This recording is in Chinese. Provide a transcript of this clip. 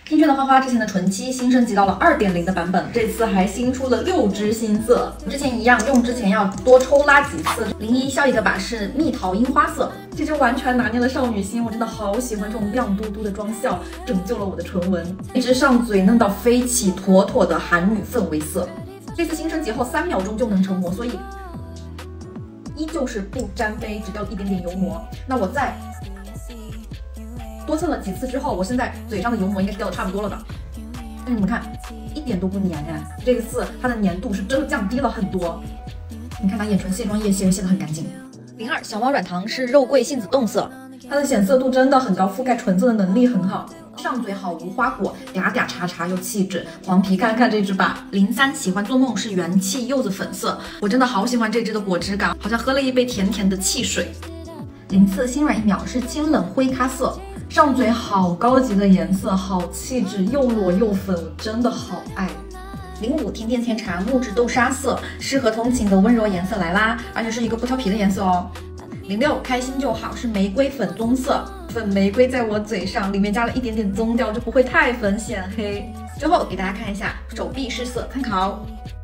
King 圈的花花之前的纯漆新升级到了2.0的版本，这次还新出了6支新色，之前一样，用之前要多抽拉几次。01下一个把是蜜桃樱花色，这支完全拿捏了少女心，我真的好喜欢这种亮嘟嘟的妆效，拯救了我的唇纹。一支上嘴嫩到飞起，妥妥的韩女氛围色。这次新升级后3秒钟就能成膜，所以依旧是不沾杯，只掉一点点油膜。那我再多蹭了几次之后，我现在嘴上的油膜应该是掉的差不多了的。但是你们看，一点都不粘哎，这次它的粘度是真的降低了很多。你看它眼唇卸妆液卸得很干净。02小猫软糖是肉桂杏子冻色，它的显色度真的很高，覆盖唇色的能力很好。上嘴好无花果，嗲嗲叉叉又气质。黄皮看看这支吧。03喜欢做梦是元气柚子粉色，我真的好喜欢这支的果汁感，好像喝了一杯甜甜的汽水。04心软1秒是清冷灰咖色。上嘴好高级的颜色，好气质，又裸又粉，我真的好爱。05甜甜甜茶木质豆沙色，适合通勤的温柔颜色来啦，而且是一个不挑皮的颜色哦。06开心就好是玫瑰粉棕色，粉玫瑰在我嘴上，里面加了一点点棕调，就不会太粉显黑。最后给大家看一下手臂试色参考。